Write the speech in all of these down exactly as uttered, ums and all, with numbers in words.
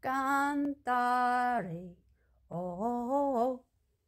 cantare, oh, oh, oh.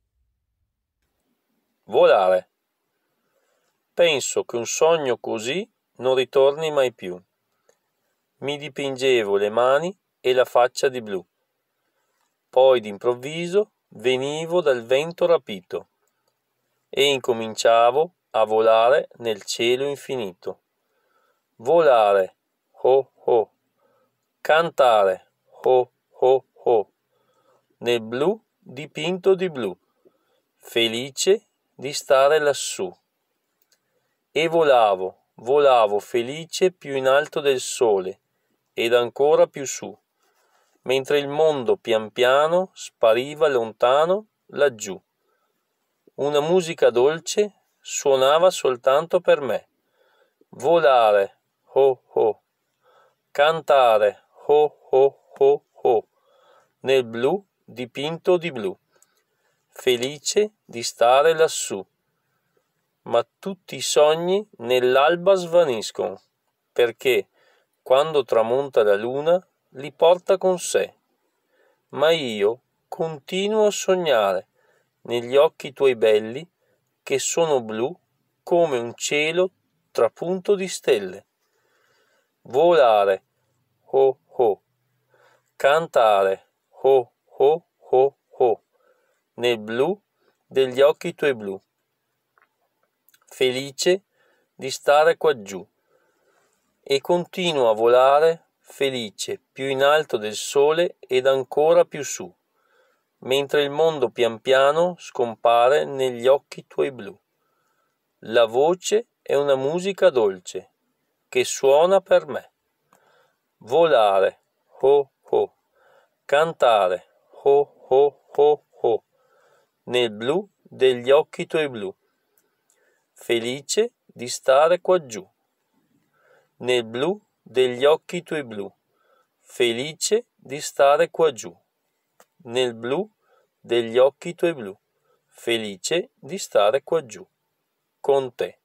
Volare. Penso che un sogno così non ritorni mai più. Mi dipingevo le mani e la faccia di blu. Poi d'improvviso venivo dal vento rapito e incominciavo a volare nel cielo infinito. Volare, oh oh, cantare, oh oh oh, nel blu dipinto di blu, felice di stare lassù. E volavo, volavo felice più in alto del sole ed ancora più su, mentre il mondo pian piano spariva lontano laggiù. Una musica dolce suonava soltanto per me. Volare, oh oh, cantare, oh oh oh oh, nel blu dipinto di blu, felice di stare lassù. Ma tutti i sogni nell'alba svaniscono, perché quando tramonta la luna li porta con sé. Ma io continuo a sognare negli occhi tuoi belli, che sono blu come un cielo trapunto di stelle. Volare, oh oh, cantare, oh oh oh oh, nel blu degli occhi tuoi blu, felice di stare quaggiù. E continuo a volare felice più in alto del sole ed ancora più su, mentre il mondo pian piano scompare negli occhi tuoi blu. La voce è una musica dolce che suona per me. Volare, oh oh, cantare, oh oh oh oh, nel blu degli occhi tuoi blu, felice di stare quaggiù. Nel blu degli occhi tuoi blu, felice di stare quaggiù. Nel blu degli occhi tuoi blu, felice di stare quaggiù con te.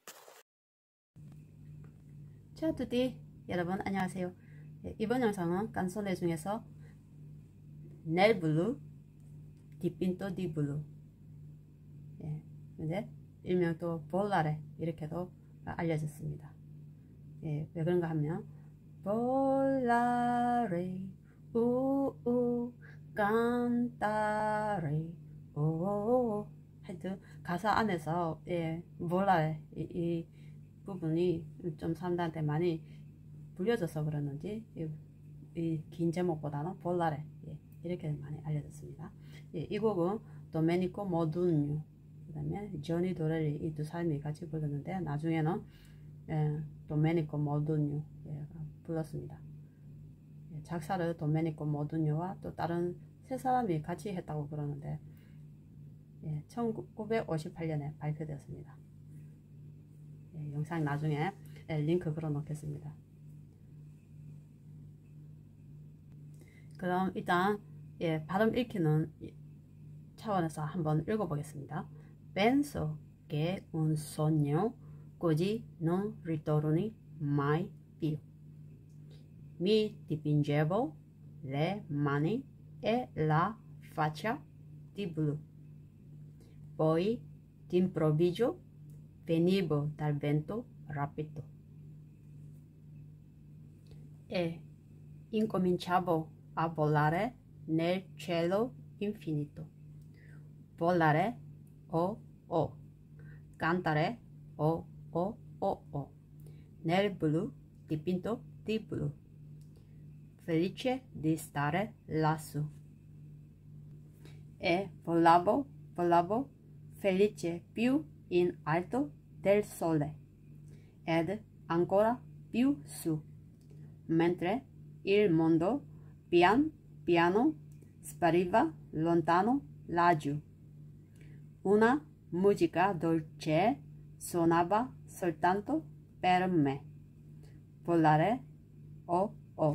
Ciao a tutti, 여러분 안녕하세요. 예, 이번 영상은 깐소네 중에서 넬 블루, 디핀토 디 블루, 예, 근데 일명 또 볼라레 이렇게도 알려졌습니다. 예, 왜 그런가 하면 볼라레 우우 깐타레 오오오, 하여튼 가사 안에서 예, 볼라레 이, 이 부분이 좀 사람들한테 많이 불려져서 그러는지 이 긴 제목보다는 볼라레, 예, 이렇게 많이 알려졌습니다. 예, 이 곡은 도메니코 모두뉴, 그 다음에 조니 도렐리, 이 두 사람이 같이 불렀는데 나중에는 예, 도메니코 모두뉴, 예, 불렀습니다. 예, 작사를 도메니코 모두뉴와 또 다른 세 사람이 같이 했다고 그러는데 예, 천구백오십팔 년에 발표되었습니다. 예, 영상 나중에 예, 링크 걸어 놓겠습니다. 그럼 일단 예, 발음 읽기는 차원에서 한번 읽어보겠습니다. Penso che un sogno così non ritorni mai più. Mi dipingevo le mani e la faccia di blu. Poi d'improvviso venivo dal vento rapido e incominciavo a volare nel cielo infinito. Volare, oh oh, cantare, oh oh oh oh, nel blu dipinto di blu, felice di stare lassù. E volavo, volavo, felice più in alto del sole ed ancora più su, mentre il mondo pian piano spariva lontano laggiù. Una musica dolce suonava soltanto per me. Volare, oh oh,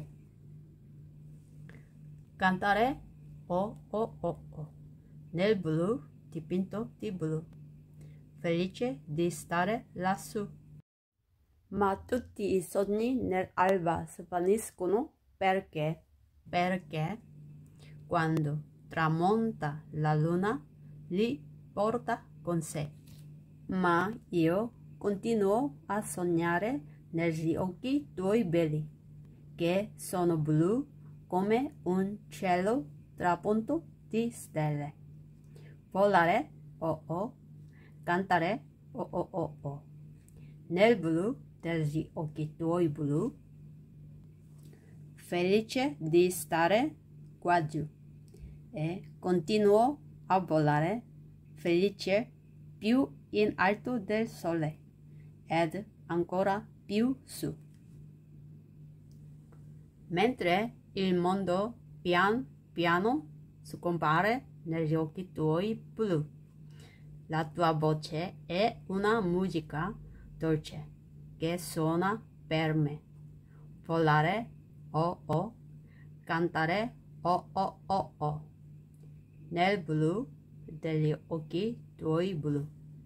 cantare, oh oh oh oh, nel blu dipinto di blu, felice di stare lassù. Ma tutti i sogni nell'alba svaniscono perché, perché quando tramonta la luna li porta con sé. Ma io continuo a sognare negli occhi tuoi belli, che sono blu come un cielo trapunto di stelle. Volare, oh oh, cantare, oh oh oh oh. Nel blu degli occhi tuoi blu, felice di stare qua giù, e continuo a volare, felice più in alto del sole, ed ancora più su. Mentre il mondo pian piano scompare negli occhi tuoi blu, la tua voce è una musica dolce che suona per me. Volare, oh oh, cantare, oh oh oh oh, nel blu degli occhi tuoi blu.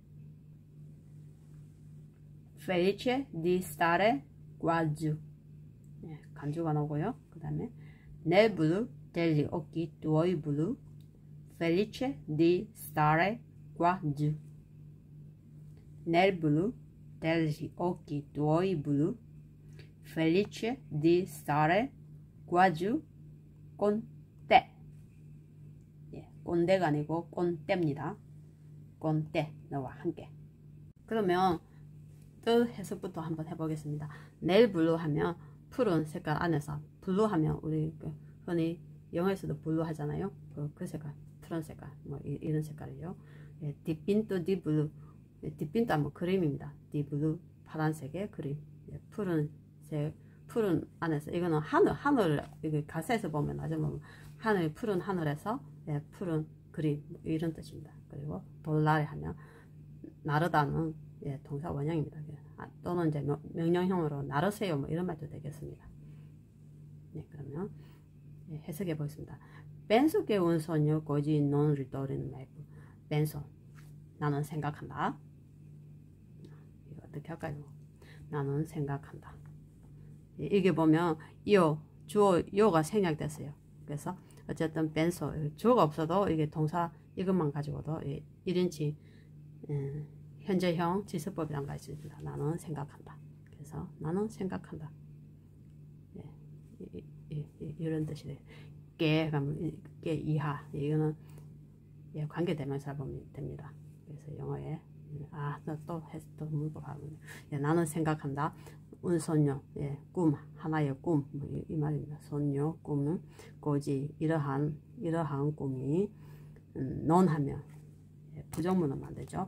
Felice di stare qua giù. 네, 간주가 나오고요. 그 다음에 nel blu degli occhi tuoi blu, felice di stare qua giù. Nel blu degli occhi tuoi blu, felice di stare qua giù con te. 예, 꼰대가 아니고 꼰대입니다. 꼰대 너와 함께. 그러면 뜻 해석부터 한번 해보겠습니다. 넬 블루 하면 푸른 색깔 안에서, 블루 하면 우리 흔히 영어에서도 블루 하잖아요. 그, 그 색깔, 푸른 색깔, 뭐 이, 이런 색깔이죠. 예, 디핀토 디 블루, 예, 디핀토 하면 그림입니다. 디 블루, 파란색의 그림, 예, 푸른색, 푸른 안에서, 이거는 하늘, 하늘, 이게 가사에서 보면 나중에 보면 하늘, 푸른 하늘에서, 예, 푸른 그림, 뭐 이런 뜻입니다. 그리고 볼라레 하면 나르다는, 예, 동사 원형입니다. 아, 또는 이제 명령형으로 나르세요, 뭐 이런 말도 되겠습니다. 네, 그러면 예, 해석해 보겠습니다. Penso che un sogno così non ritorni mai più. Penso, 나는 생각한다. 이거 어떻게 할까요? 나는 생각한다. 예, 이게 보면 요, 주어 요가 생략됐어요. 그래서 어쨌든 penso, 주어가 없어도 이게 동사 이것만 가지고도 예, 일인칭 예, 현재형 지수법이란 거 있습니다. 나는 생각한다. 그래서 나는 생각한다. 예, 이, 이, 이, 이런 뜻이 돼요. 깨, 깨 이하. 이거는 예, 관계대명사 보면 됩니다. 그래서 영어에 아, 또 또 문법 하면 예, 나는 생각한다. 운손녀, 예, 꿈, 하나의 꿈, 뭐 이, 이 말입니다. 손녀, 꿈은 고지 이러한 이러한 꿈이 음, 넌 하면 예, 부정문은 만들죠.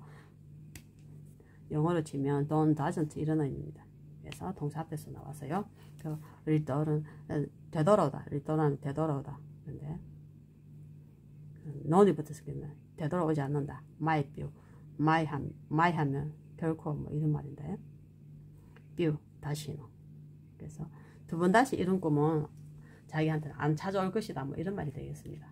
영어로 치면 don't, doesn't 이런 의미입니다. 그래서 동사 앞에서 나와서요. 그 return, 되돌아오다, return하면 되돌아오다. 근데 non이 붙었을 때는 되돌아오지 않는다. might be, might 하면, might 하면 결코 뭐 이런 말인데, be 다시는. 그래서 두 번 다시 이런 꿈은 자기한테는 안 찾아올 것이다. 뭐 이런 말이 되겠습니다.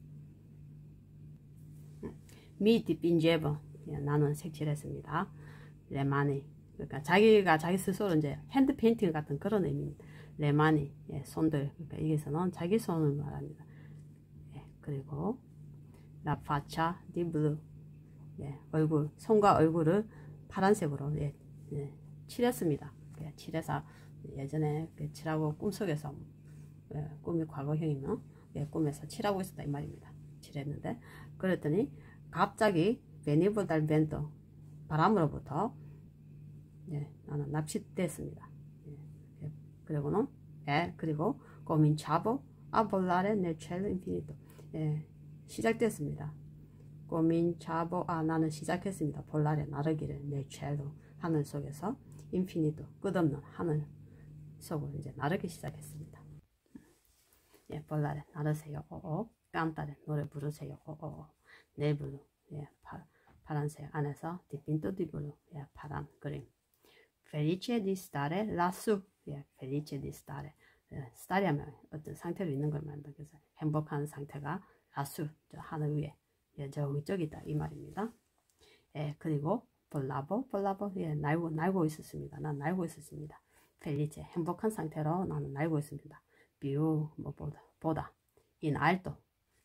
mi dipingevo, 나는 색칠했습니다. 레마니, 그러니까 자기가 자기 스스로 이제 핸드 페인팅 같은 그런 의미입니다. 레마니, 예, 손들, 그러니까 여기서는 자기 손을 말합니다. 예, 그리고 라 파차 디 블루, 예, 얼굴, 손과 얼굴을 파란색으로 예, 예, 칠했습니다. 예, 칠해서 예전에 그 칠하고 꿈속에서 예, 꿈이 과거형이면 예, 꿈에서 칠하고 있었다 이 말입니다. 칠했는데 그랬더니 갑자기 베니볼 달 벤토, 바람으로부터 예, 나는 납치됐습니다. 예, 그리고는 예, 그리고 cominciavo a volare nel cielo infinito, 예, 시작됐습니다. cominciavo a, 나는 시작했습니다. volare, 나르기를, nel cielo, 하늘 속에서, infinito, 끝없는 하늘 속으로 이제 나르기 시작했습니다. 예, volare, 나르세요. 어어. cantare, 노래 부르세요. 어어. nel blu, 예, 파, 파란색 안에서 dipinto di blu, 예, 파란 그림. felice di stare lassù, 예, felice di stare, 예, stare 하면 어떤 상태로 있는 걸 말합니다. 그래서 행복한 상태가 lassù, 저 하늘 위에, 예, 저 위쪽에 있다 이 말입니다. 예, 그리고 volavo, volavo, 예, 날고 날고 있었습니다. 난 날고 있었습니다. felice, 행복한 상태로 나는 날고 있습니다. più, 뭐 보다, 보다, in alto,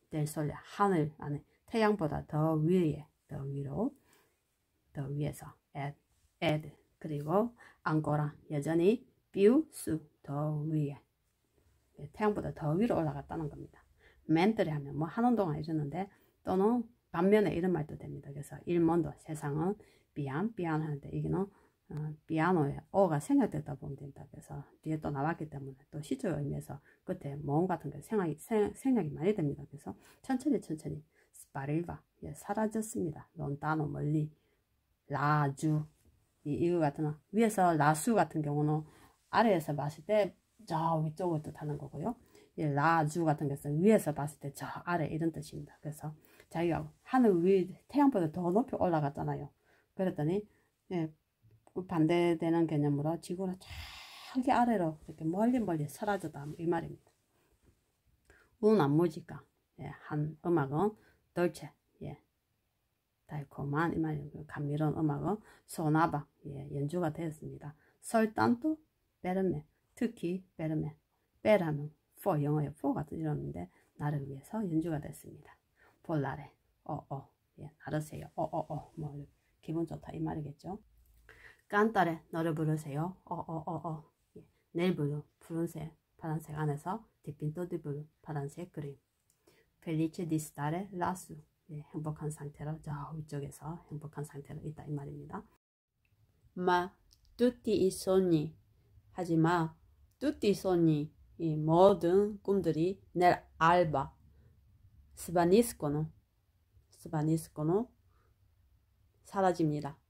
del sole, 하늘 안에, 태양보다 더 위에, 더 위로, 더 위에서, at, at, 그리고 앙꼬라, 여전히 più su, 더 위에, 태양보다 더 위로 올라갔다는 겁니다. mentre 하면 뭐 하는 동안 이러는데, 또는 반면에 이런 말도 됩니다. 그래서 il mondo, 세상은 pian, pian 하는데 이게는 어, 피아노에 어가 생략됐다 보면 된다. 그래서 뒤에 또 나왔기 때문에 또 시적 의미에서 끝에 모음 같은 게 생략이, 생, 생략이 많이 됩니다. 그래서 천천히 천천히 스파릴바, 예, 사라졌습니다. 론따노, 멀리, 라주, 이, 이거 같은 위에서 라수 같은 경우는 아래에서 봤을 때 저 위쪽을 뜻하는 거고요. 이 라주 같은 것은 위에서 봤을 때 저 아래 이런 뜻입니다. 그래서 자기가 하늘 위 태양보다 더 높이 올라갔잖아요. 그랬더니 예, 반대되는 개념으로 지구는 저기 아래로 이렇게 멀리 멀리 사라졌다 이 말입니다. una musica, 예, 한 음악은 dolce, 예, 달콤한 이 말이고 감미로운 음악은 sonaba, 예, 연주가 되었습니다. soltanto per me, 특히 per me, per 하면 for 영어의 for 같은 이름인데 나를 위해서 연주가 됐습니다. volare, 어어, 예, 나르세요, 어어어, 뭐 기분 좋다 이 말이겠죠. 깐따레, 너를 부르세요. 어어어어. 예. 넬 블루, 푸른색, 파란색 안에서 디핀토 디 블루, 파란색 그림. 펠리체 디 스타레 라수, 예, 행복한 상태로 저 위쪽에서 행복한 상태로 있다 이 말입니다. 마 tutti i sogni, 하지마 tutti i sogni, 이 모든 꿈들이 nel alba svaniscono, svaniscono 사라집니다.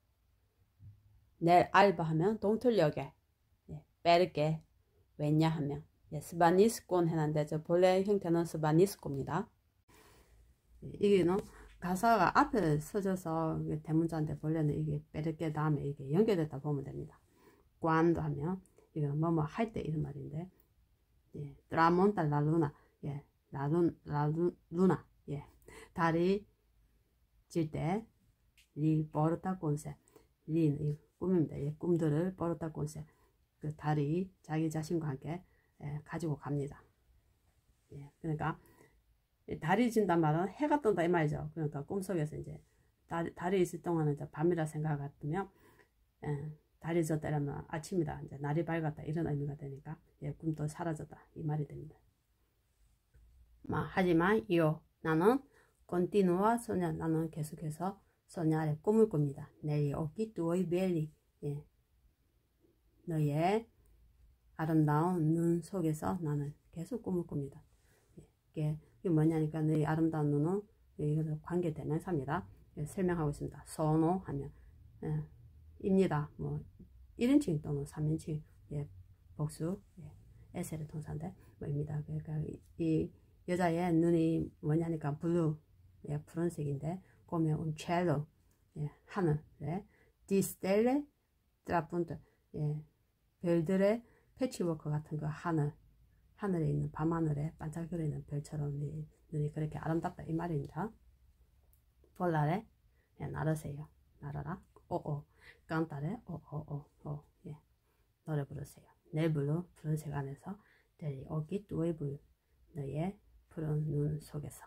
넬 알바 하면 동틀역에, 예, 빼르게, 왜냐하면, 예, 스바니스콘 해놨는데 저 본래 형태는 스바니스코입니다. 예, 이게는 가사가 앞에 써져서 대문자인데 본래는 이게 빼르게 다음에 이게 연결됐다 보면 됩니다. cuando 하면 이거 뭐뭐 할 때 이런 말인데, 예, tramonta la luna, 예, 라룬 라룬 루나, 예, 달이 질 때, 리 포르타 콘세, 리는 꿈입니다. 예, 꿈들을 뽀르타 콘세, 그 달이 자기 자신과 함께 예, 가지고 갑니다. 예, 그러니까 달이 진단 말은 해가 뜬다 이 말이죠. 그러니까 꿈속에서 이제 달, 달이 있을 동안은 이제 밤이라 생각 같으면 예, 달이 졌다면 아침이다, 이제 날이 밝았다 이런 의미가 되니까 예, 꿈도 사라졌다 이 말이 됩니다. 마, 하지만 요 나는 continua soñar, 나는 계속해서 소녀의 꿈을 꿉니다. negli occhi tuoi belli, 예, 너의 아름다운 눈 속에서 나는 계속 꿈을 꿉니다. 예, 이게 뭐냐니까 너의 아름다운 눈은 이것도 관계대명사입니다. 예, 설명하고 있습니다. 소노 하면 예, 입니다. 뭐 일 인칭 또는 삼 인칭, 예, 복수, 예, 에세르 동사인데 뭐입니다. 그러니까 이, 이 여자의 눈이 뭐냐니까 블루, 예, 푸른색인데 come un cielo, 예, 하늘에 di stelle trapunto, 예, 별들의 패치워크 같은 그 하늘, 하늘에 있는 밤하늘에 반짝거리는 별처럼 이 눈이 그렇게 아름답다 이 말입니다. 볼라레, 예, 나르세요, 나르라, 오오, 깐타레, 오오오, 오, 예, 노래 부르세요. 넬 블루, 푸른색 안에서 델리 오기 뚜이 블루, 너의 푸른 눈 속에서.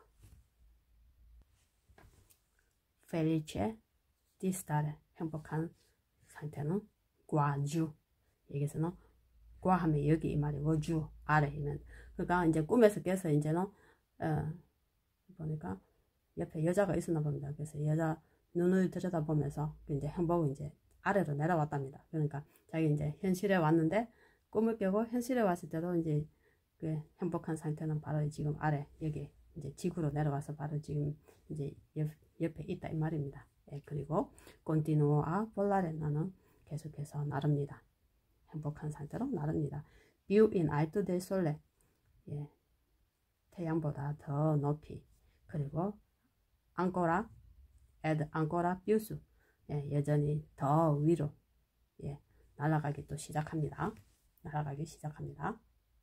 felice di stare, 행복한 상태는 과주, 여기서는 과 하면 여기 이 말이고 주 아래이면, 그러니까 이제 꿈에서 깨서 이제는 어, 보니까 옆에 여자가 있었나 봅니다. 그래서 여자 눈을 들여다보면서 이제 행복은 이제 아래로 내려왔답니다. 그러니까 자기 이제 현실에 왔는데 꿈을 깨고 현실에 왔을 때도 이제 그 행복한 상태는 바로 지금 아래 여기 이제 지구로 내려와서 바로 지금 이제 옆, 옆에 있다 이 말입니다. 예, 그리고 continuo a volare, 나는 계속해서 나릅니다. 행복한 상태로 나릅니다. più in alto del sole, 예, 태양보다 더 높이, 그리고 ancora ed ancora più su, 예, 여전히 더 위로, 예, 날아가기 또 시작합니다. 날아가기 시작합니다.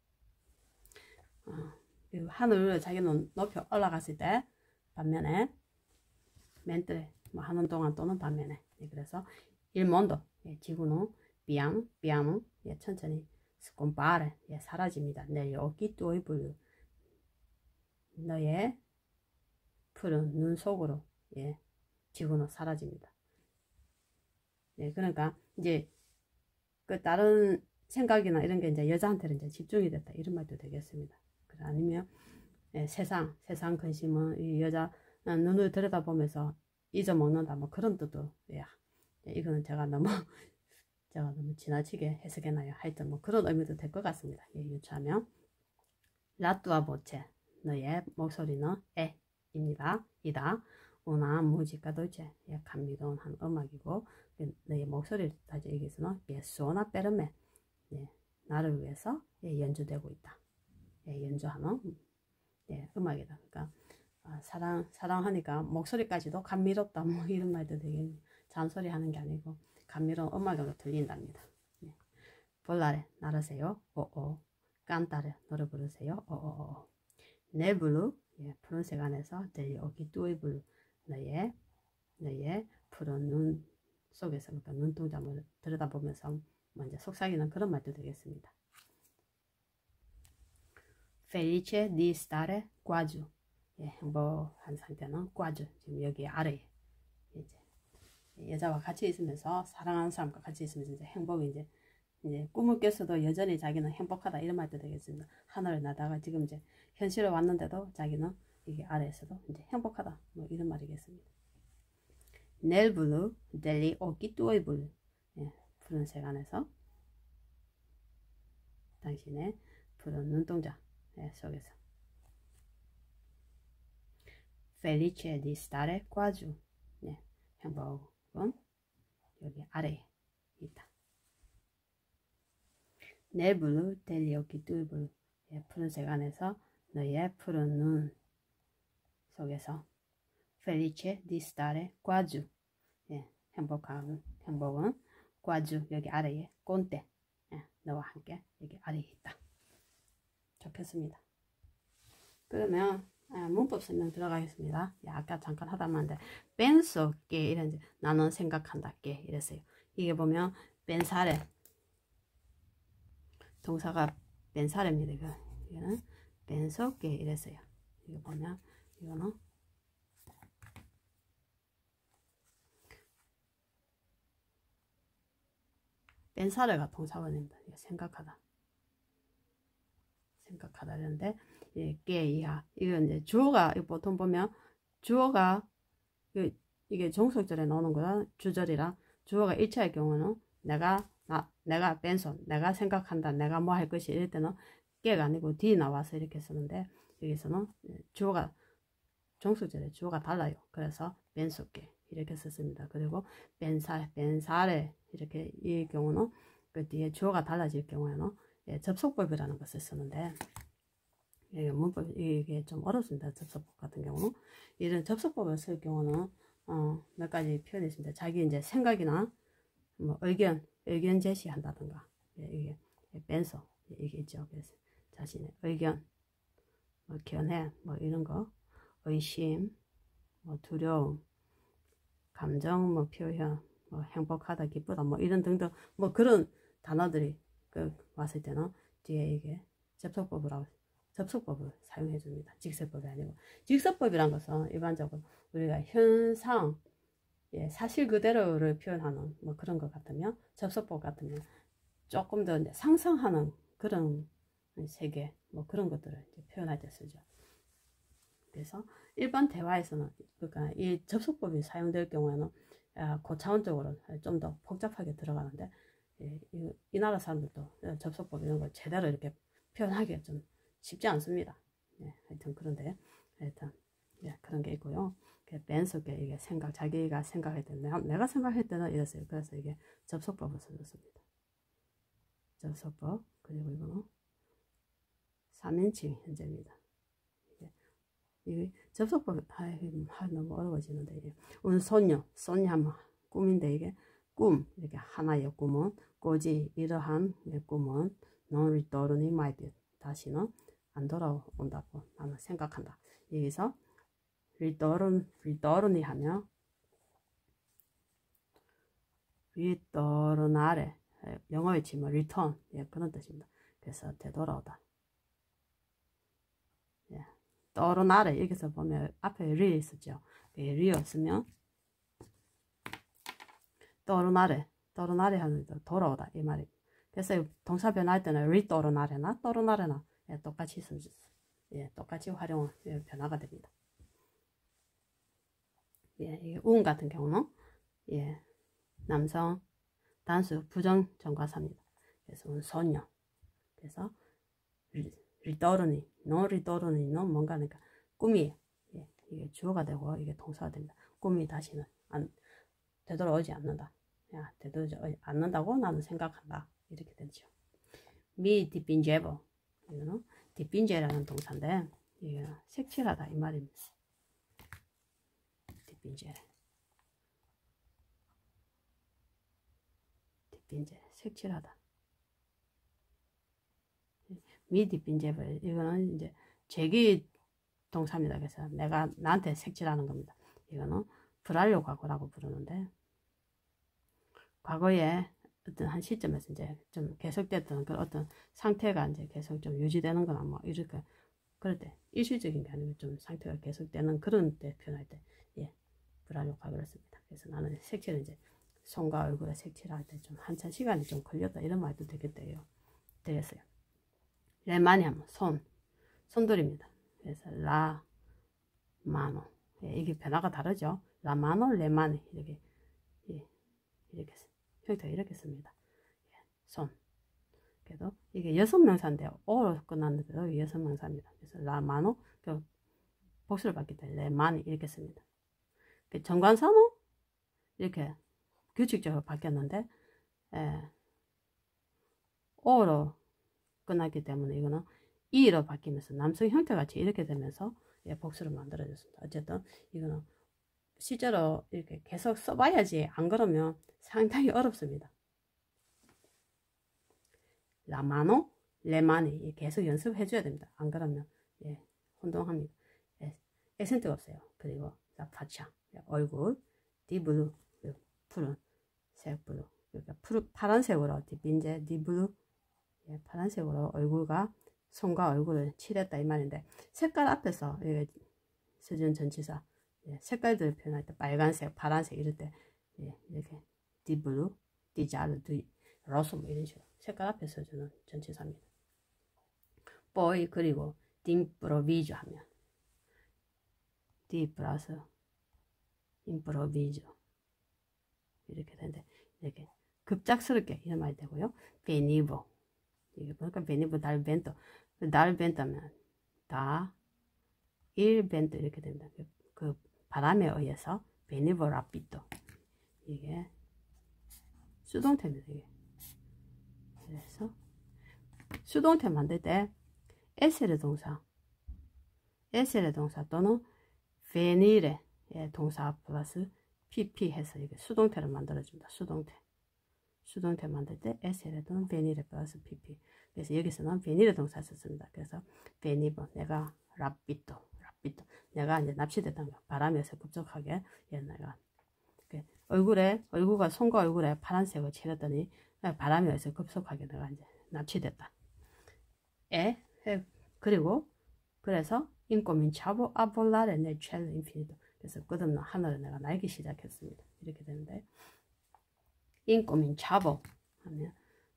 어, 하늘을 자기는 높이 올라갔을 때 반면에 멘트레 뭐 하는 동안 또는 반면에, 예, 그래서 il mondo, 예, 지구는 pian piano, 예, 천천히 scompare, 예, 사라집니다. negli occhi tuoi blu, 너의 푸른 눈 속으로, 예, 지구는 사라집니다. 예, 그러니까 이제 그 다른 생각이나 이런 게 이제 여자한테는 이제 집중이 됐다 이런 말도 되겠습니다. 아니면 예, 세상 세상 근심은 이 여자 눈을 들여다보면서 잊어먹는다 뭐 그런 뜻도 예, 이거는 제가 너무 제가 너무 지나치게 해석했나요? 하여튼 뭐 그런 의미도 될 것 같습니다. 예, 유추하면 라뚜아 보체 너의 목소리는 에입니다. 이다. 우나 무지가 도체 예, 감미로운 한 음악이고 너의 목소리를 다시 여기서는 예수나 빼르메 예, 나를 위해서 예, 연주되고 있다. 예, 연주하는 예, 음악이다. 그러니까 아, 사랑 사랑하니까 목소리까지도 감미롭다 뭐 이런 말도 되게 잔소리 하는 게 아니고 감미로운 음악으로 들린답니다. 예. 볼라레 나르세요. 오오 깐타레 노래 부르세요. 오오오 네블루 예, 푸른색 안에서 들려오기 뚜이블루 너의 너의 푸른 눈 속에서 그러니까 눈동자를 들여다보면서 먼저 속삭이는 그런 말도 되겠습니다. Felice di stare quaggiù. 예, 행복한 상태는 quaggiù. 지금 여기 아래에 이제 여자와 같이 있으면서 사랑하는 사람과 같이 있으면서 이제 행복이 이제 이제 꿈을 깼어도 여전히 자기는 행복하다 이런 말도 되겠습니다. 하늘을 나다가 지금 이제 현실에 왔는데도 자기는 이게 아래에서도 이제 행복하다 뭐 이런 말이겠습니다. Nel blu degli occhi tuoi blu. 예, 푸른색 안에서 당신의 푸른 눈동자 예, 속에서 Felice di stare quaggiù. 예, 행복은 여기 아래에 있다. Nel blu degli occhi tuoi blu. 예, 푸른색 안에서 너의 푸른 눈 속에서 Felice di stare quaggiù. 예, 행복한 행복은 quaggiù 여기 아래에 꼰대 예, 너와 함께 여기 아래에 있다. 좋겠습니다. 그러면 아, 문법 설명 들어가겠습니다. 예, 아까 잠깐 하다 말았는데 penso que 이런 나는 생각한다 que 이랬어요. 이게 보면 pensare 동사가 pensare입니다. 이거, 이거는 penso que 이랬어요. 이거 보면 이거는 pensare가 동사원입니다. 이거 생각하다. 생각하다 이런데 이게 이하 이건 이제 주어가 보통 보면 주어가 이게 종속절에 나오는 거랑 주절이랑 주어가 일차의 경우는 내가 나 내가 벤손 내가 생각한다 내가 뭐 할 것이 이럴 때는 깨가 아니고 뒤 나와서 이렇게 쓰는데 여기서는 주어가 종속절에 주어가 달라요. 그래서 벤소께 이렇게 썼습니다. 그리고 벤사 벤사레 이렇게 이 경우는 그 뒤에 주어가 달라질 경우에는 예, 접속법이라는 것을 쓰는데 이게 문법 이게 좀 어렵습니다. 접속법 같은 경우는 이런 접속법을 쓸 경우는 어, 몇 가지 표현이 있습니다. 자기 이제 생각이나 뭐 의견 의견 제시한다든가 예, 이게 벤서 이게 있죠. 그래서 자신의 의견, 뭐 견해 뭐 이런 거 의심, 뭐 두려움, 감정 뭐 표현, 뭐 행복하다, 기쁘다 뭐 이런 등등 뭐 그런 단어들이 그 왔을 때는 뒤에 이게 접속법이라고 접속법을 사용해 줍니다. 직설법이 아니고 직설법이란 것은 일반적으로 우리가 현상 예, 사실 그대로를 표현하는 뭐 그런 것 같으면 접속법 같으면 조금 더 이제 상상하는 그런 세계 뭐 그런 것들을 이제 표현할 때 쓰죠. 그래서 일반 대화에서는 그러니까 이 접속법이 사용될 경우에는 고차원적으로 좀 더 복잡하게 들어가는데 예, 이, 이 나라 사람들도 접속법 이런 걸 제대로 이렇게 표현하기가 좀 쉽지 않습니다. 예, 하여튼 그런데 하여튼 예, 그런 게 있고요. 벤속에 이게 생각 자기가 생각할 때 내가, 내가 생각할 때는 이랬어요. 그래서 이게 접속법을 써줬습니다. 접속법 그리고 이거는 삼인칭 현재입니다. 이게, 이게 접속법 아, 아, 너무 어려워지는데 이게 운소녀 소녀 하면 꿈인데 이게 꿈 이렇게 하나의 꿈은 꼬지 이러한 내 꿈은 non ritorni mai più 다시는 안 돌아온다고 나는 생각한다. 여기서 ritorn ritorni 하면 ritornare 영어에 치면 return 예, 그런 뜻입니다. 그래서 되돌아오다. 예, tornare 여기서 보면 앞에 리 있었죠. 리였으면 tornare, tornare 하는 돌아오다 이 말이. 그래서 동사 변화할 때는 ritornare나 tornare나 예, 똑같이 쓰, 예, 똑같이 활용 예, 변화가 됩니다. 예, 이게 운 같은 경우는 예, 남성 단수 부정 정과사입니다. 그래서 소녀. 그래서 리torni, no ritorni는 뭔가 그러니까 꿈이에요. 예, 이게 주어가 되고 이게 동사가 됩니다. 꿈이 다시는 안 되돌아오지 않는다. 야, 되돌아오지 않는다고 나는 생각한다. 이렇게 되죠. Mi dipingevo. 이거는 dipinge라는 동사인데 이게 색칠하다 이 말입니다. dipingere. dipingere 색칠하다. Mi dipingevo 이거는 이제 제기 동사입니다. 그래서 내가 나한테 색칠하는 겁니다. 이거는 불완료 과거라고 부르는데 과거에 어떤 한 시점에서 이제 좀 계속됐던 그런 어떤 상태가 이제 계속 좀 유지되는 거나 뭐 이렇게 그럴 때 일시적인 게 아니고 좀 상태가 계속되는 그런 때 표현할 때 예, 불완료 과거를 씁니다. 그래서 나는 색칠을 이제 손과 얼굴에 색칠할 때 좀 한참 시간이 좀 걸렸다 이런 말도 되겠대요. 되겠어요. 레마니 하면 손, 손돌입니다. 그래서 라 마노 예, 이게 변화가 다르죠. 라 마노 레마니 이렇게 예, 이렇게 형태가 이렇게 씁니다. 예, 손. 그래도 이게 여섯 명사인데요. 오로 끝났는데도 여섯 명사입니다. 그래서 라 마노 그 복수를 받기 때문에 레마니 이렇게 씁니다. 그 정관사는 이렇게 규칙적으로 바뀌었는데 예, 오로 끝났기 때문에 이거는 이로 바뀌면서 남성 형태같이 이렇게 되면서 예, 복수를 만들어졌습니다. 어쨌든 이거는 실제로 이렇게 계속 써봐야지 안 그러면 상당히 어렵습니다. 라마노, 레마니 계속 연습해 줘야 됩니다. 안 그러면 예, 혼동합니다. 예, 액센트가 없어요. 그리고 파차 얼굴, 디블루 푸른 색 블루 그러니까 푸르, 파란색으로 디빈제 디블루 예, 파란색으로 얼굴과 손과 얼굴을 칠했다 이 말인데 색깔 앞에서 예, 서준 전치사 예, 색깔들을 표현할 때 빨간색, 파란색 이럴 때 예, 이렇게 디블루, 디자르, 디 로스 뭐 이런 식으로 색깔 앞에 써주는 전치사입니다. poi 그리고 d'improvviso 하면 di 플러스 improvviso 이렇게 되는데 이렇게 급작스럽게 이런 말이 되고요. venivo 이게 보니까 venivo dal vento dal vento면 da il vento 이렇게 됩니다. 그, 그 바람에 의해서 venivo rapido 이게 수동태입니다. 이게. 그래서 수동태 만들 때 essere 동사 essere 동사 또는 venire 동사 플러스 pp 해서 이게 수동태를 만들어줍니다. 수동태 수동태 만들 때 essere 또는 venire 플러스 pp 그래서 여기서는 venire 동사 썼습니다. 그래서 venivo 내가 rapido rapido 내가 이제 납치됐던 거 바람에서 급속하게 예, 내가 얼굴에 얼굴과 손과 얼굴에 파란색을 칠했더니 바람에 의해서 급속하게 내가 이제 납치됐다. 에 그리고 그래서 incominciavo a volare nel cielo infinito 그래서 끝없는 하늘을 내가 날기 시작했습니다. 이렇게 되는데 incominciavo 하면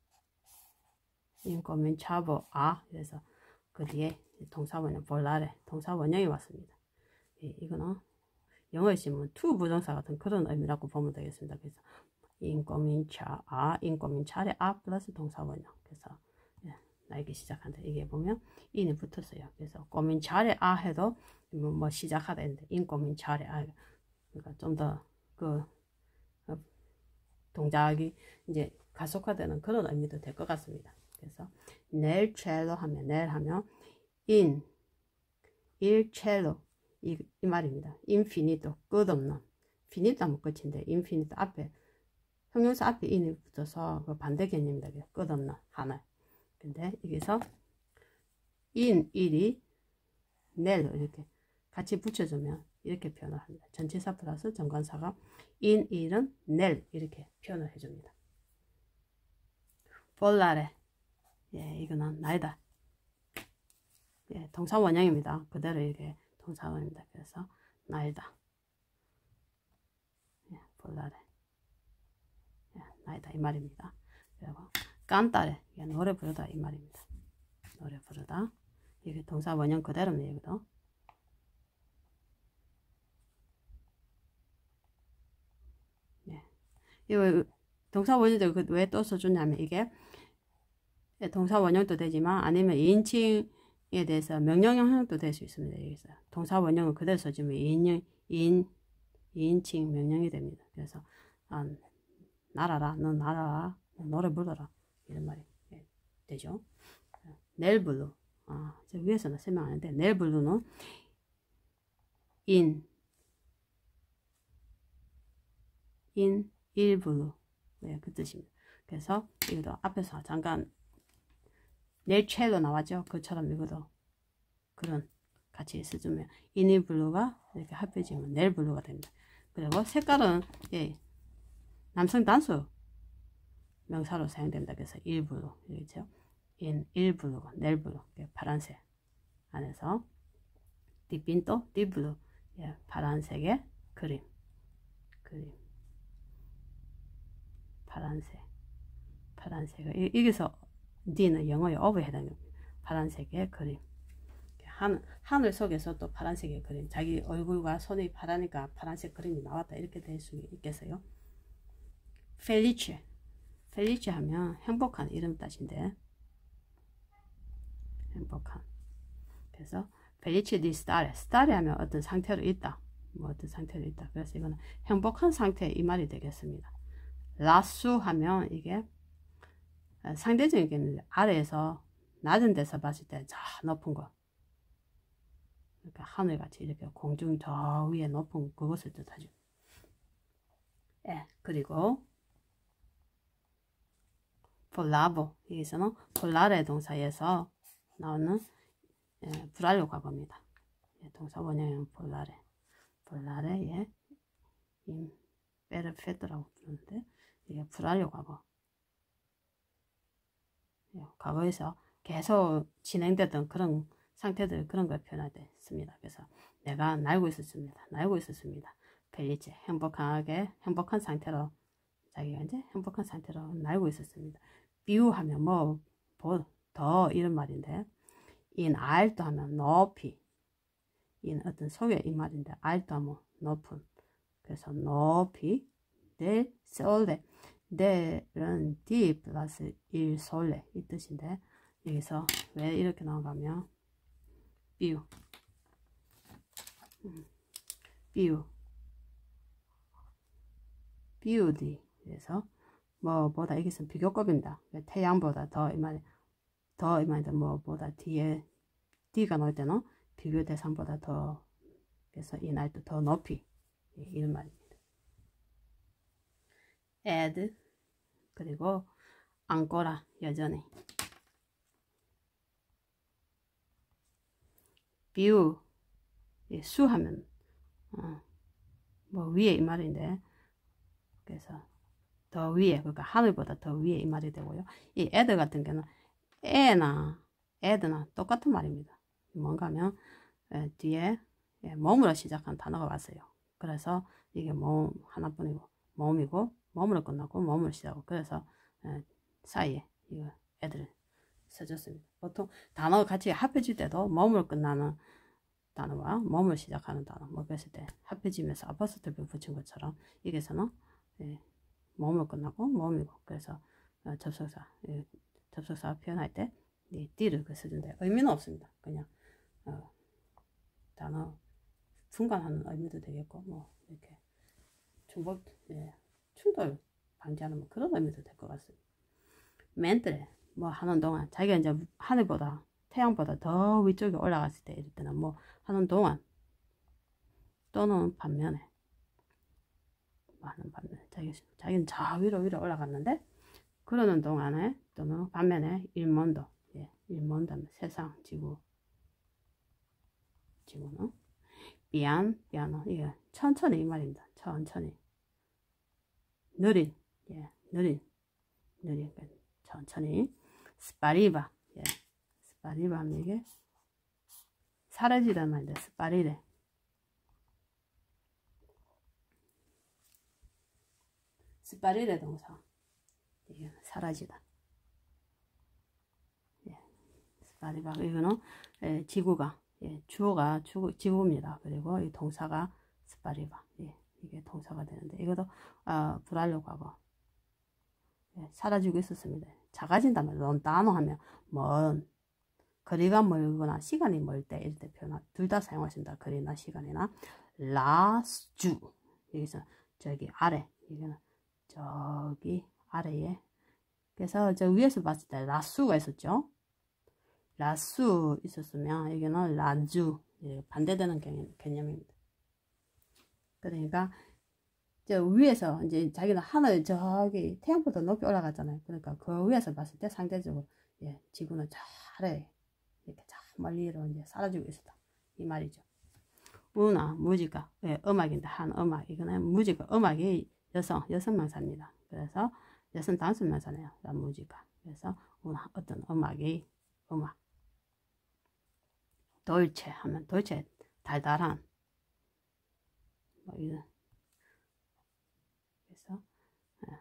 incominciavo a 그래서 그 뒤에 동사 원형 volare 동사 원형이 왔습니다. 이, 이거는 영어에 쓰면 to 부정사 같은 그런 의미라고 보면 되겠습니다. 그래서 incomincia a incominciare a 플러스 동사 원형 그래서 예, 날기 시작한다. 이게 보면 in이 붙었어요. 그래서 cominciare a 해도 뭐, 뭐 시작하다 했는데 incominciare a 그러니까 좀 더 그 동작이 이제 가속화되는 그런 의미도 될 것 같습니다. 그래서 nel cielo 하면 nel 하면 in il cielo 이, 이 말입니다. infinito 끝없는 finito 하면 끝인데 infinito 앞에 형용사 앞에 in이 붙어서 그 반대 개념입니다. 끝없는 하늘. 근데 여기서 in 일이 nel 이렇게 같이 붙여주면 이렇게 표현을 합니다. 전치사 플러스 정관사가 in 일은 nel 이렇게 표현을 해줍니다. volare 예, 이거는 날다. 예, 동사 원형입니다. 그대로 이게 동사 원형입니다. 그래서 날다. 예, 볼라레. 예, 날다 이 말입니다. 그리고 깐따레. 예, 노래 부르다 이 말입니다. 노래 부르다. 이게 동사 원형 그대로입니다. 이것도. 예. 이거 동사 원형도 그 왜 또 써주냐면 이게 동사 원형도 되지만 아니면 이인칭에 대해서 명령형 형도 될 수 있습니다. 여기서 동사 원형을 그대로 써주면 이인형 이인 이인칭 명령이 됩니다. 그래서 아, 날아라, 너 날아라, 노래 불러라 이런 말이 되죠. 넬블루. 아, 저 위에서는 설명 안 했는데 넬블루는 인 인 일블루 네, 그 뜻입니다. 그래서 이것도 앞에서 잠깐 넬첼로 나왔죠. 그처럼 이것도 그런 같이 써주면 인일블루가 이렇게 합해지면 넬블루가 됩니다. 그리고 색깔은 예, 남성 단수 명사로 사용됩니다. 그래서 일블루 이렇죠. 인 일블루, 넬블루 파란색 안에서 디핀토 디블루 예, 파란색의 그림 그림 파란색 파란색을 여기서 D는 영어의 of에 해당합니다. 파란색의 그림 하늘, 하늘 속에서 또 파란색의 그림 자기 얼굴과 손이 파라니까 파란색 그림이 나왔다 이렇게 될 수 있겠어요. 펠리체 펠리체 하면 행복한 이름 뜻인데 행복한 그래서 펠리체 디 스타레 스타레 하면 어떤 상태로 있다 뭐 어떤 상태로 있다 그래서 이거는 행복한 상태 이 말이 되겠습니다. 라수 하면 이게 상대적인 개념인데 아래에서 낮은 데서 봤을 때 저 높은 거 그러니까 하늘같이 이렇게 공중 저 위에 높은 그것을 뜻하죠. 예, 그리고 볼라보 여기서는 볼라레 동사에서 나오는 예, 불완료 과거입니다. 예, 동사 원형은 볼라레 볼라레의 임 페르페토라고 부르는데 이게 불완료 과거 예, 과거에서 계속 진행되던 그런 상태들 그런 걸 표현했습니다. 그래서 내가 날고 있었습니다. 날고 있었습니다. 펠리체 행복하게 행복한 상태로 자기가 이제 행복한 상태로 날고 있었습니다. 비유하면 뭐 더 이런 말인데 in 알도 하면 높이 in 어떤 속에 이 말인데 알도 하면 높은 그래서 높이 del sole 델은 D 플러스 일 솔레 이 뜻인데 여기서 왜 이렇게 나오냐면 비유 음, 비유 비유디 그래서 뭐보다 여기서 비교급입니다. 태양보다 더 이 말 더 이 말인데 뭐보다 뒤에 D가 나올 때는 비교 대상보다 더 그래서 이 날도 더 높이 이런 말입니다. add 그리고 앙꼬라 여전히 비유 수하면 어, 뭐 위에 이 말인데 그래서 더 위에 그러니까 하늘보다 더 위에 이 말이 되고요. 이 add 같은 경우는 에나 add나 똑같은 말입니다. 뭔가 하면 에, 뒤에 예, 몸으로 시작한 단어가 왔어요. 그래서 이게 몸 하나뿐이고 몸이고 몸으로 끝나고 몸으로 시작하고 그래서 에, 사이에 이거 애들 써줬습니다. 보통 단어가 같이 합해질 때도 몸으로 끝나는 단어와 몸을 시작하는 단어 뭐 그랬을 때 합해지면서 아포스토피 붙인 것처럼 여기서는 예, 몸으로 끝나고 몸이고 그래서 어, 접속사 예, 접속사 표현할 때 이 띠를 그 쓰는데 의미는 없습니다. 그냥 어, 단어 분간하는 의미도 되겠고 뭐 이렇게 중복 예, 충돌 방지하는 뭐 그런 의미도 될 것 같습니다. 멘트레 뭐 하는 동안 자기가 이제 하늘보다 태양보다 더 위쪽에 올라갔을 때 이럴 때는 뭐 하는 동안 또는 반면에 뭐 하는 반면에 자기, 자기는 저 위로 위로 올라갔는데 그러는 동안에 또는 반면에 일몬도 예, 일몬도 세상 지구 지구는 비안 비안은 이게 천천히 이 말입니다. 천천히 느린 예, 느린 느린 천천히 스파리바 예, 스파리바 하면 이게 사라지란 말인데 스파리레. 스파리레 동사. 이게 사라지다. 예. 스파리바. 이거는 예, 지구가 예, 주어가 주, 지구입니다. 그리고 이 동사가 스파리바. 예, 이게 동사가 되는데 이것도 어, 불하려고 하고 예, 사라지고 있었습니다. 작아진단 말이에요. 론따노 하면 먼 거리가 멀거나 시간이 멀 때 이럴 때 표현 둘 다 사용하신다. 거리나 시간이나 라스주 여기서 저기 아래 이거는 저기 아래에 그래서 저 위에서 봤을 때 라수가 있었죠. 라수 있었으면 여기는 라주 반대되는 개념, 개념입니다. 그러니까 저 위에서 이제 자기는 하늘 저기 태양보다 높이 올라갔잖아요. 그러니까 그 위에서 봤을 때 상대적으로 예, 지구는 저 아래 이렇게 저 멀리로 이제 사라지고 있었다 이 말이죠. 우나 무지가 예, 음악인데 한 음악 이거는 무지가 음악이 여성 여성 명사입니다. 그래서 여성 단수 명사네요. 무지가 그래서 우나 어떤 음악이 음악 돌체 하면 돌체 달달한 뭐 이런 그래서 예,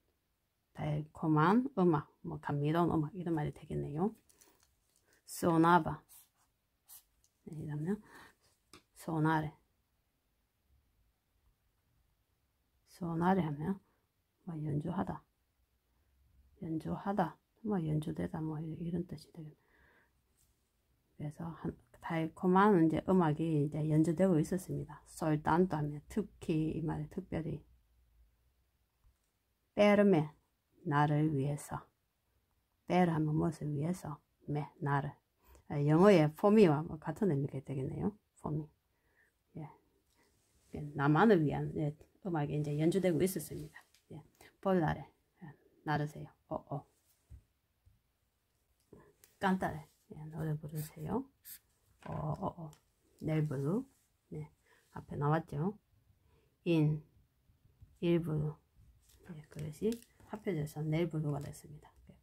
달콤한 음악 뭐 감미로운 음악 이런 말이 되겠네요. 소나바 네, 이러면 소나레 소나레 하면 뭐 연주하다 연주하다 뭐 연주되다 뭐 이런 뜻이 되겠네. 그래서 한, 달콤한 이제 음악이 이제 연주되고 있었습니다. 솔단도 하면 특히 이 말에 특별히 빼르메 나를 위해서 빼르 하면 무엇을 위해서 메 나를 영어의 포미와 같은 의미가 되겠네요. 포미 예. 나만을 위한 예, 음악이 이제 연주되고 있었습니다. 예. 볼라레 예. 나르세요. 어어 깐따레 예. 노래 부르세요. 어어어 넬블루 네. 앞에 나왔죠. 인 일부루 예. 그것이 합해져서 넬블루가 됐습니다. 예.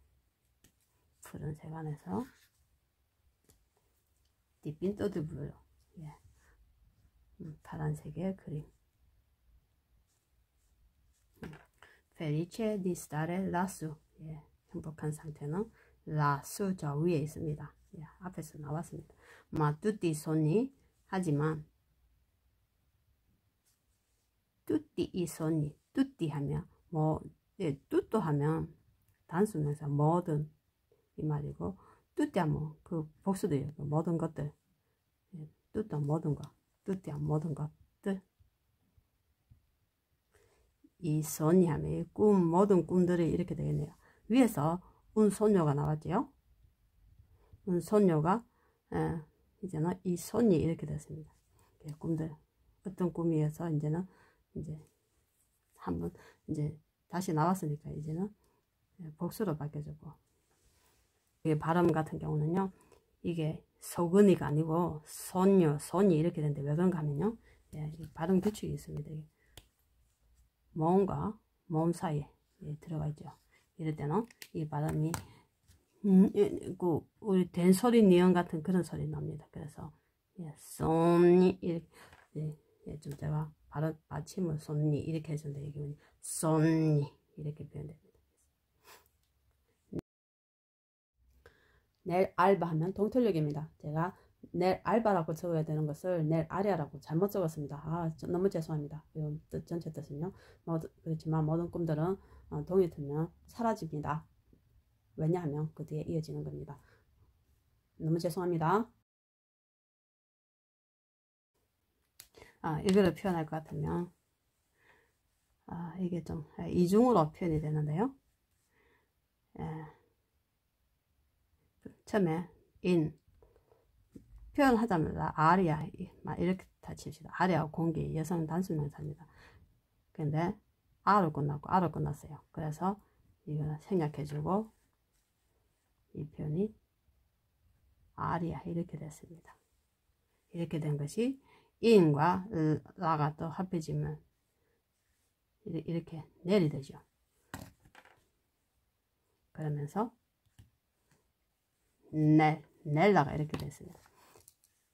푸른색 안에서 디핀토드 블루 예. 음, 파란색의 그림 페리체 디 스타레 라수 예. 행복한 상태는 라수 저 위에 있습니다. 예. 앞에서 나왔습니다. 마 뚜띠 손이 하지만 뚜띠 이 손이 뚜띠 하면 뭐 예, 뚜또 하면 단수명사 뭐든 이 말이고 뚜띠 하면 그 복수도예요. 모든 것들 예, 뚜또 모든 것 뚜띠 하면 모든 것들 이 손이 하면 꿈 모든 꿈들이 이렇게 되겠네요. 위에서 운손녀가 나왔죠. 운손녀가 예, 이제는 이 손이 이렇게 됐습니다. 예, 꿈들 어떤 꿈이어서 이제는 이제 한번 이제 다시 나왔으니까 이제는 복수로 바뀌어지고 이게 발음 같은 경우는요 이게 소근이가 아니고 손녀 손이 이렇게 되는데 왜 그런가 하면요 예, 발음 규칙이 있습니다. 모음과 모음 사이에 예, 들어가 있죠. 이럴 때는 이 발음이 음, 그 우리 된소리 니은 같은 그런 소리 납니다. 그래서 예, 손이 이렇게 예, 예, 좀 제가 발음 받침을 손니 이렇게 해주는데 이게 손니 이렇게 표현됩니다. 넬 알바 하면 동틀력입니다. 제가 넬 알바라고 적어야 되는 것을 넬 아리아라고 잘못 적었습니다. 아, 너무 죄송합니다. 이 뜻, 전체 뜻은요. 모두, 그렇지만 모든 꿈들은 어, 동이 틀면 사라집니다. 왜냐하면 그 뒤에 이어지는 겁니다. 너무 죄송합니다. 아, 이거를 표현할 것 같으면 아, 이게 좀 이중으로 표현이 되는데요. 예. 처음에 in 표현하자마자 아리아 이렇게 다 칩시다. 아리아 공기 여성 단수명사입니다. 근데 아로 끝났고 아로 끝났어요. 그래서 이거는 생략해주고 이 표현이 아리아 이렇게 됐습니다. 이렇게 된 것이 in과 라가 또 합해지면 이렇게 넬이 되죠. 그러면서 넬, 넬라가 이렇게 됐습니다.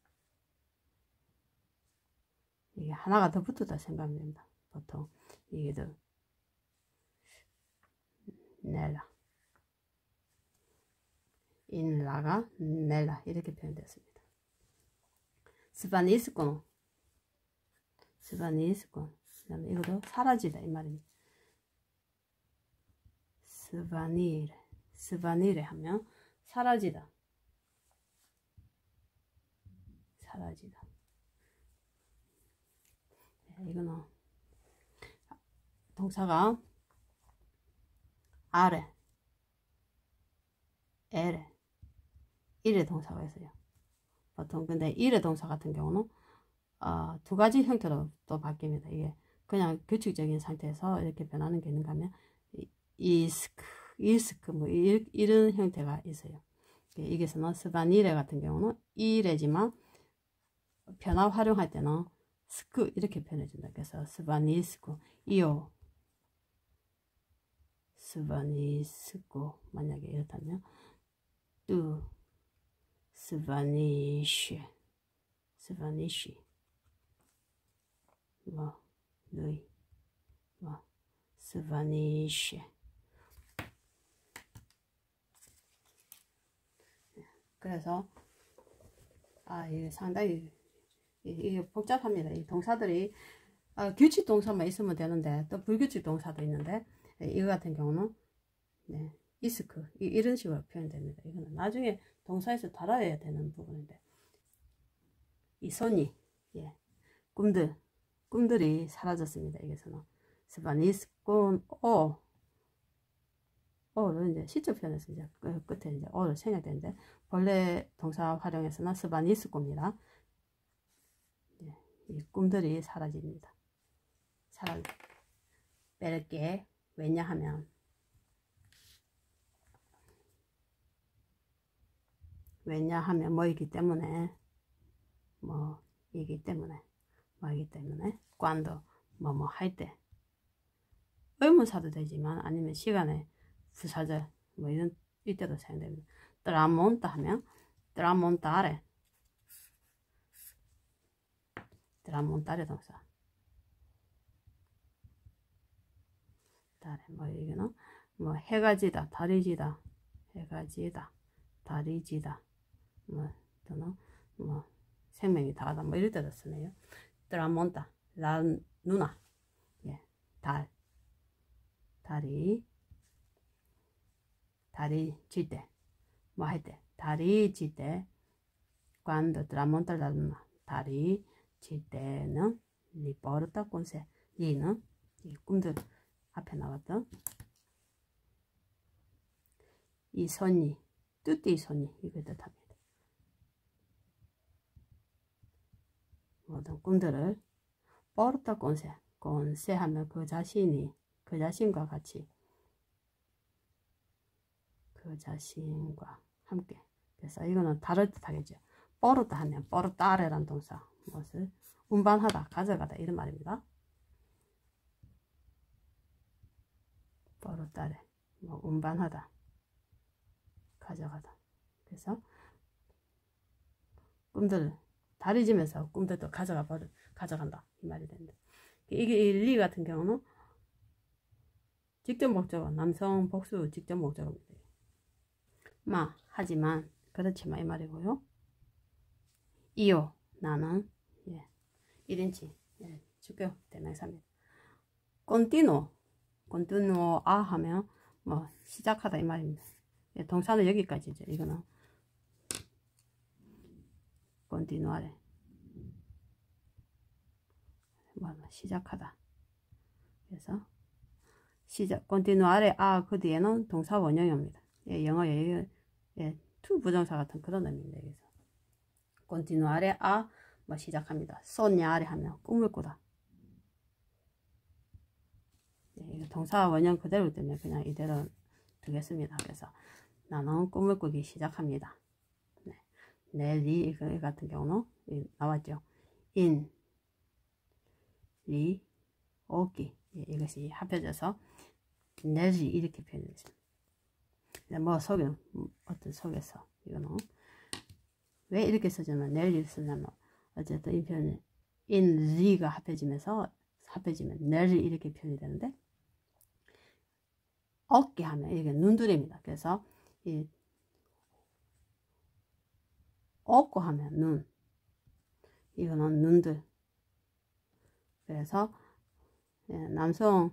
이게 하나가 더 붙었다 생각하면 됩니다. 보통 이게 더 넬라, 인라가 넬라 이렇게 표현됐습니다. 스바니스콘, 스바니스콘. 그다음에 이것도 사라지다 이 말입니다. 스바니레, 스바니레 하면 사라지다, 사라지다. 네, 이거는 동사가 아래, 에레, 일의 동사가 있어요. 보통 근데 일의 동사 같은 경우는 어, 두 가지 형태로 또 바뀝니다. 이게 그냥 규칙적인 상태에서 이렇게 변하는 게 있는가 하면 이스크, 이스크 뭐 이, 이런 형태가 있어요. 여기서는 스바니레 같은 경우는 이레지만 변화 활용할 때는 스크 이렇게 표현해준다. 그래서 스바니스크, 이오, 스바니스크. 만약에 이렇다면 뚜, 스바니쉬, 스바니쉬, 뭐 누이, 뭐 스바니쉬. 그래서 아 이게 상당히 이게 복잡합니다. 이 동사들이 아, 규칙 동사만 있으면 되는데 또 불규칙 동사도 있는데 이거 같은 경우는 네, 이스크 이, 이런 식으로 표현됩니다. 이거는 나중에 동사에서 달아야 되는 부분인데 이 손이 예, 꿈들 꿈들이 사라졌습니다. 여기서는 스바니스콘 오 어를 이제 시적 표현에서 이제 끝에 이제 어를 생략되는데 본래 동사 활용에서는 스바니스코입니다. 예, 이 꿈들이 사라집니다. 사라지. 빼게 왜냐하면 왜냐하면 뭐이기 때문에 뭐이기 때문에 뭐이기 때문에 cuando 뭐뭐 할 때 의문사도 되지만 아니면 시간에 부사절 뭐 이런 이때도 사용됩니다. 트라몬타 하면 트라몬타레, 트라몬타레 동사. 다레 뭐 이거는 뭐 해가 지다, 달이 지다, 해가 지다, 달이 지다, 뭐 또는 뭐 생명이 다하다 뭐 이럴 때도 쓰네요. 트라몬타, 라 누나, 예, 달, 달이 달이 질 때, 뭐 할 때, 달이 질 때, cuando tramonta la luna, 달이 질 때는 리 porta conse, 리는 이 꿈들 앞에 나왔던 이 선이, 뚜띠 선이 이걸 뜻합니다. 모든 꿈들을 porta conse, conse 하면 그 자신이, 그 자신과 같이 그 자신과 함께. 그래서 이거는 다를 듯 하겠죠. 뻐르다 하면 뻐르따레란 동사 무엇을 운반하다, 가져가다 이런 말입니다. 뻐르따레 뭐 운반하다, 가져가다. 그래서 꿈들 다리 지면서 꿈들도 가져가 버려 가져간다 이 말이 됩니다. 이게 리 같은 경우는 직접 목적어, 남성 복수 직접 목적어입니다. 마 하지만 그렇지만 이 말이고요. 이요 나는 예, 일 인치 예, 주격 대명사입니다. continuo continuo 아 하면 뭐 시작하다 이 말입니다. 예, 동사는 여기까지죠. 이거는 continuare 뭐 시작하다. 그래서 시작 continuare 아 그 뒤에는 동사 원형입니다. 예, 영어에 예, to 부정사 같은 그런 의미입니다. 그래서 continuare a 뭐 시작합니다. sognare 하면 꿈을 꾸다. 예, 동사 원형 그대로 때문에 그냥 이대로 두겠습니다. 그래서 나는 꿈을 꾸기 시작합니다. 네. 넬리 이거 같은 경우는 나왔죠. in 리 오기 예, 이것이 합해져서 넬리 이렇게 표현했습니다. 뭐 속에 어떤 속에서 이거는 왜 이렇게 쓰냐면 넬리 쓰냐면 어쨌든 이 표현이 in 리가 합해지면서 합해지면 넬 이렇게 표현이 되는데 어깨 하면 이게 눈들입니다. 그래서 이 어고 하면 눈, 이거는 눈들. 그래서 예, 남성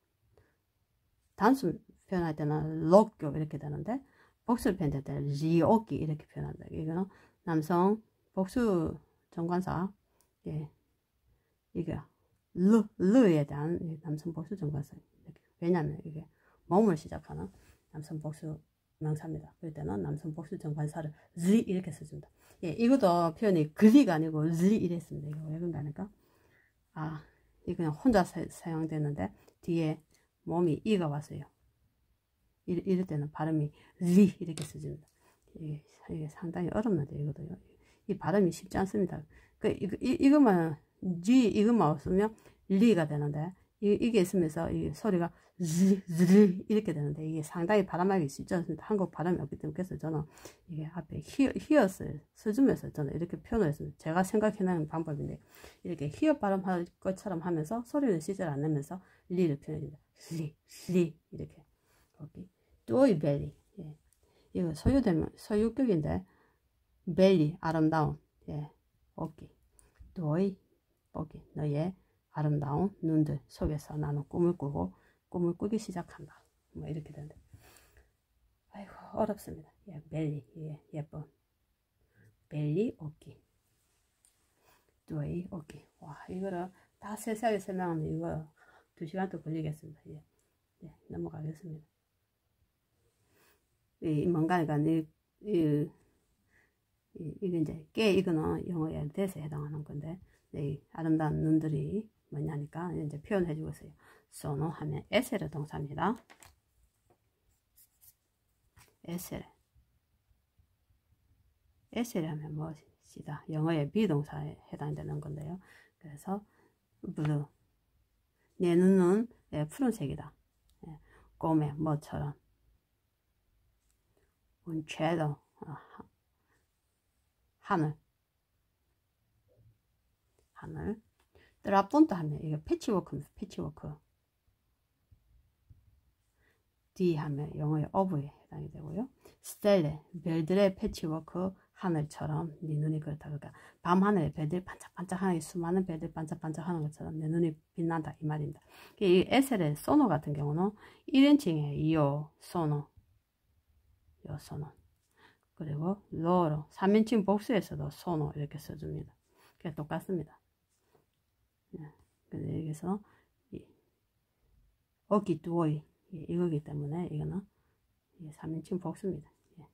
단수 표현할 때는 럭교 이렇게 되는데 복수를 표현할 때는 리어기 이렇게 표현한다. 이거는 남성 복수 정관사, 예, 이게 르, 르에 대한 남성 복수 정관사. 이렇게. 왜냐하면 이게 몸을 시작하는 남성 복수 명사입니다. 그럴 때는 남성 복수 정관사를 리 이렇게 써준다. 예, 이것도 표현이 그리가 아니고 리 이랬습니다. 이거 왜 그런가 하니까 아, 이거 그냥 혼자 사, 사용되는데 뒤에 몸이 이가 왔어요. 이럴, 이럴 때는 발음이 리 이렇게 써집니다. 이게, 이게 상당히 어렵는데 이것도요. 이 발음이 쉽지 않습니다. 그 이거 이, 이것만 지 이것만 없으면 리가 되는데 이, 이게 있으면서 이 소리가 리, 리 이렇게 되는데 이게 상당히 발음하기 쉽지 않습니다. 한국 발음이 없기 때문에 그래서 저는 이게 앞에 히어, 히읗을 써주면서 저는 이렇게 표현을 했습니다. 제가 생각해내는 방법인데 이렇게 히읗 발음할 것처럼 하면서 소리는 실제로 안 내면서 리를 표현합니다. 리, 리 이렇게 여기 또이 벨리, 예. 이거 소유되면 소유격인데 벨리 아름다운, 예, 어깨 또이 어깨 너의 아름다운 눈들 속에서 나는 꿈을 꾸고 꿈을 꾸기 시작한다. 뭐 이렇게 되는데 아이고 어렵습니다. 예, 벨리, 예, 예쁜 벨리 어깨 또이 어깨. 와 이거를 다 세세하게 설명하면 이거 두 시간 또 걸리겠습니다. 예, 예, 넘어가겠습니다. 이 뭔가가 이, 이, 이, 이게 이제 깨 이거는 영어의 대세에 해당하는 건데 이 아름다운 눈들이 뭐냐니까 이제 표현해 주고 있어요. sono 하면 essere 동사입니다. essere essere 하면 무엇이다? 영어의 비동사에 해당되는 건데요. 그래서 blue 내 눈은 예, 푸른색이다. 예, come 뭐처럼 un cielo 아, 하늘 하늘 트라폰트 하면 이게 패치워크입니다. 패치워크 D 하면 영어의 어브에 해당이 되고요. 스텔레 별들의 패치워크 하늘처럼 네 눈이 그렇다. 그러니까 밤하늘에 별들 반짝반짝하는 수많은 별들 반짝반짝하는 것처럼 내 눈이 빛난다 이 말입니다. 이 에셀의 소노 같은 경우는 일 인칭의 이오 소노 요 소노 그리고 로로 삼 인칭 복수에서도 소노 이렇게 써줍니다. 그게 똑같습니다. 예. 그래서 여기서 어기 두오이 이거기 때문에 이거는 삼 인칭 복수입니다. 예.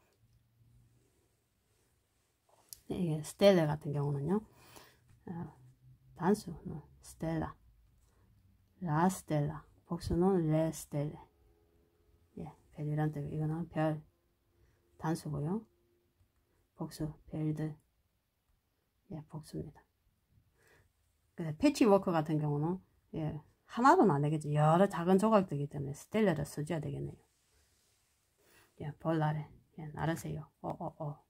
이게 스텔라 같은 경우는요, 어, 단수는 스텔라, 라 스텔라, 복수는 레 스텔레. 예, 별이란 뜻. 이거는 별 단수고요. 복수 별들. 예, 복수입니다. 그래서 패치워크 같은 경우는 예, 하나로는 안 되겠죠. 여러 작은 조각들이기 때문에 스텔레를 써줘야 되겠네요. 예, 볼라레. 예, 나르세요. 어어어.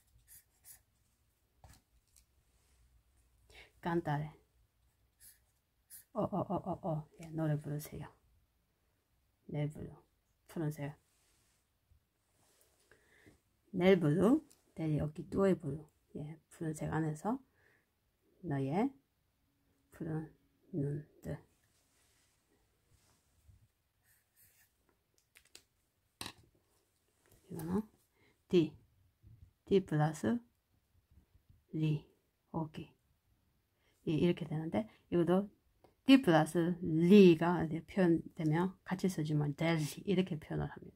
깐따레. 어어어어어. 예, 노래 부르세요. 넬 블루. 푸른색. 넬 블루. 넬이 어기 뚜의 블루. 예, 푸른색 안에서 너의 푸른 눈들. 이거는 D. D 플러스 리. 오케이. 이렇게 되는데 이것도 D 플러스 리가 표현되면 같이 써주면 델리 이렇게 표현을 합니다.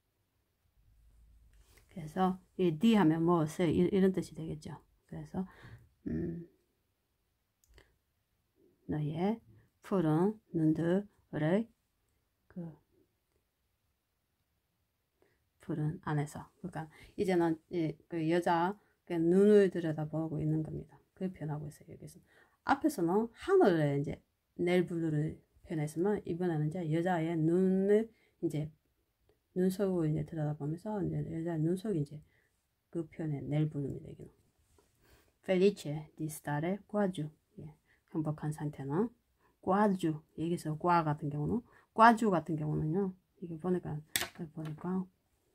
그래서 이 D 하면 무엇을 이런 뜻이 되겠죠. 그래서 음, 너의 푸른 눈들을 그 푸른 안에서 그러니까 이제는 그 여자 그 눈을 들여다보고 있는 겁니다. 그걸 표현하고 있어요. 여기서 앞에서는 하늘에 이제 넬 블루를 표현했으면 이번에는 이제 여자의 눈을 이제 눈속을 이제 들여다보면서 이제 여자의 눈속이 이제 그 표현의 넬 블루입니다. 이게 Felice di stare qua giù. 예. 행복한 상태는 꽈주, 여기서 꽈 같은 경우는 꽈주 같은 경우는요, 이게 보니까 보니까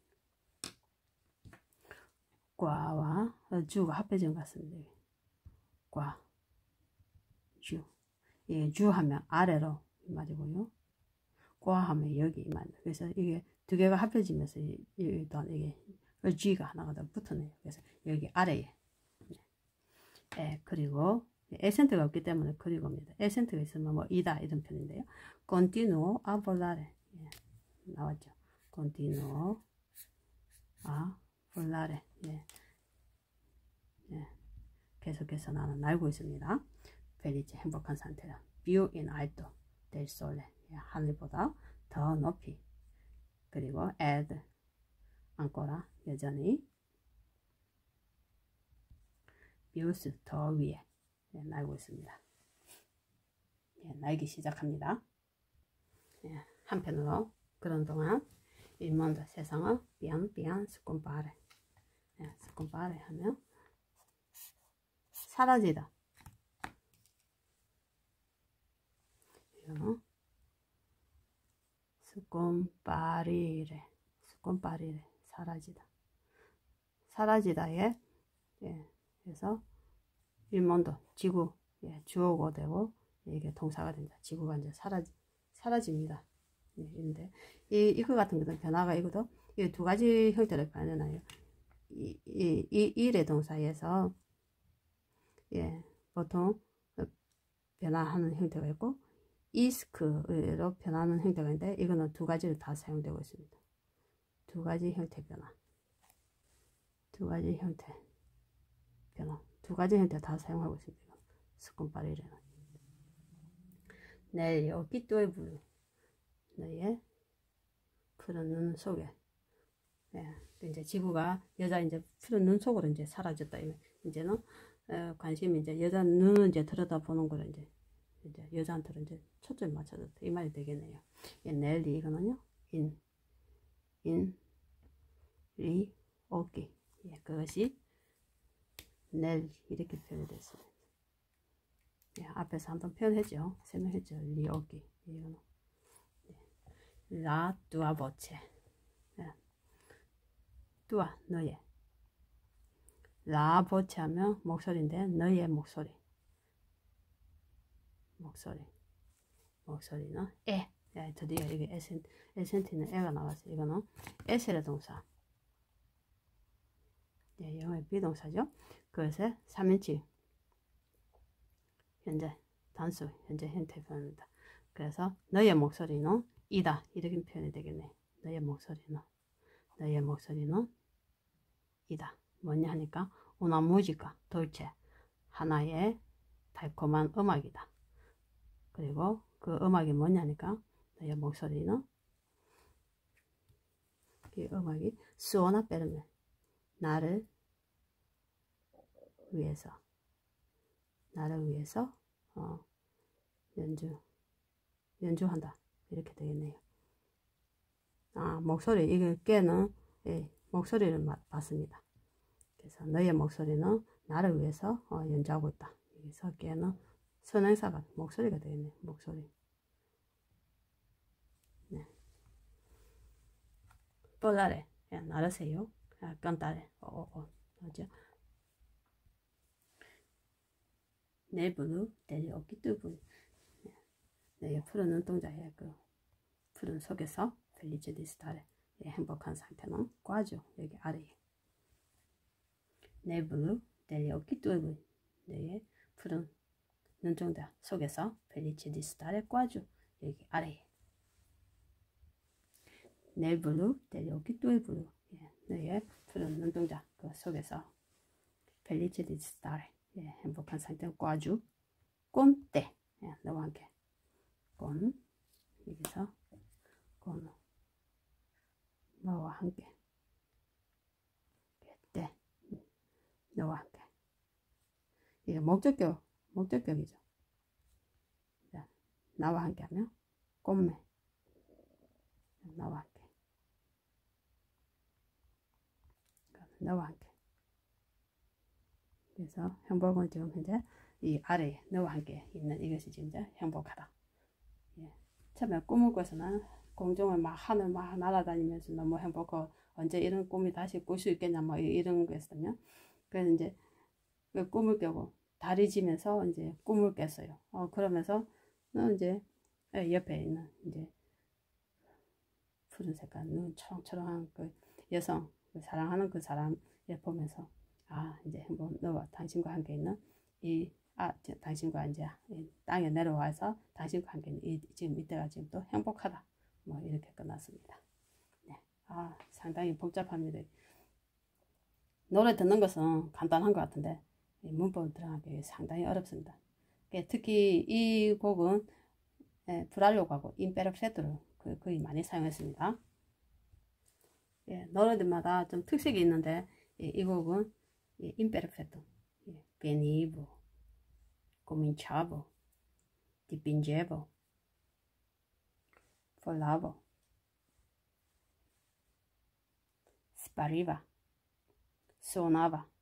꽈와 주가 합해진 것 같습니다. 과, 주. 예, 주 하면 아래로 이 말이고요. 과 하면 여기 이 말입니다. 그래서 이게 두 개가 합해지면서 일단 이게 G가 하나가 더 붙어네요. 그래서 여기 아래에. 예, 그리고 에센트가 없기 때문에 그리고입니다. 에센트가 있으면 뭐 이다 이런 편인데요. Continuo a volare. 예, 나왔죠. Continuo a volare. 예. 예. 계속해서 나는 날고 있습니다. 펠리체 행복한 상태다. Più in alto del sole. 예, 하늘보다 더 높이. 그리고 ed ancora 여전히 비우스 더 위에 예, 날고 있습니다. 예, 날기 시작합니다. 예, 한편으로 그런 동안 il mondo 세상은 pian pian scompare. 예, scompare 하면 사라지다. 이거는 scomparire, scomparire 사라지다. 사라지다에 예, 그래서 일몬도 지구 예, 주어가 되고 이게 동사가 됩니다. 지구가 이제 사라지 사라집니다. 예, 이런데 이 이거 같은 것은 변화가 이것도 이 두 가지 형태를 변해나요. 이, 이, 이 일의 동사에서 예, 보통 변화하는 형태가 있고 이스크로 변하는 형태가 있는데 이거는 두 가지를 다 사용되고 있습니다. 두 가지 형태 변화. 두 가지 형태 변화. 두 가지 형태 다 사용하고 있습니다. 스콘파리레는. 넬 여기 또의 블루. 너의 푸른 눈 속에. 예, 이제 지구가 여자 이제 푸른 눈 속으로 이제 사라졌다. 이제는 어, 관심이 이제 여자 눈을 이제 들여다보는 걸 이제 이제 여자한테는 이제 초점을 맞춰줬다. 이 말이 되겠네요. 예, 넬리 이거는요. 인, 인, 리, 오기. 예, 그것이 넬 이렇게 표현됐습니다. 예, 앞에서 한번 표현했죠. 설명했죠. 리오기 이거는 예. 라 뚜아 보체 예. 뚜아 너의 라 보체 하면 목소리인데 너의 목소리 목소리 목소리는 에 예, 드디어 이게 에센, 에센트는 에가 나왔어요. 이거는 에셀의 동사 예, 영어의 비동사죠. 그것의 삼인칭 현재 단수 현재 형태 표현입니다. 그래서 너의 목소리는 이다 이렇게 표현이 되겠네. 너의 목소리는 너의 목소리는 이다. 뭐냐 하니까 una musica dolce 하나의 달콤한 음악이다. 그리고 그 음악이 뭐냐니까 너의 목소리는 그 음악이 suona per me 나를 위해서 나를 위해서 어, 연주 연주한다 이렇게 되겠네요. 아 목소리 이게 깨는 예, 목소리를 봤습니다. 그래서 너의 목소리는 나를 위해서 어, 연주하고 있다. 여기서 깨는 선행사가 목소리가 되겠네요. 목소리. 네. parlare 예, 나르세요. 아, cantare 어, 어, 어, 맞죠? 네 블루 degli occhi tuoi. 네, 푸른 눈동자의 그 푸른 속에서 펠리체 디 스타레 예, 행복한 상태는 꽈죠. 여기 아래에 네 블루 degli occhi tuoi. 네, 푸른 눈동자 속에서 펠리체 디 스타레 꽈죠. 여기 아래에 네 블루 degli occhi tuoi 블루 예, 네, 푸른 눈동자 그 속에서 펠리체 디 스타레 예, 행복한 상태는 꽈주 꼰때 예, 너와 함께 꼰 여기서 꼰 너와 함께 때 너와 함께 이게 목적격 목적격이죠. 자, 나와 함께 하면 꼰매 나와 함께 너와 함께 그래서 행복은 지금 현재 이 아래 너와 함께 있는 이것이 진짜 행복하다. 예. 처음에 꿈을 꿔서는 공중을 막 하늘 막 날아다니면서 너무 행복하고 언제 이런 꿈이 다시 꿀 수 있겠냐 뭐 이런 거였으면 그래서 이제 그 꿈을 깨고 달이 지면서 이제 꿈을 깼어요. 어 그러면서 이제 옆에 있는 이제 푸른 색깔 눈 초롱초롱한 그 여성 그 사랑하는 그 사람 보면서 아 이제 행복 너와 당신과 함께 있는 이 아 당신과 이제 땅에 내려와서 당신과 함께 있는 이 지금 이때가 지금 또 행복하다 뭐 이렇게 끝났습니다. 네. 아 상당히 복잡합니다. 노래 듣는 것은 간단한 것 같은데 문법을 들어가기 상당히 어렵습니다. 특히 이 곡은 불알료하고 임페르페토를 거의 많이 사용했습니다. 예, 노래들마다 좀 특색이 있는데 예, 이 곡은 예, 임페르페토, 예, 베니보, cominciavo, dipingevo, volavo, spariva, suonava,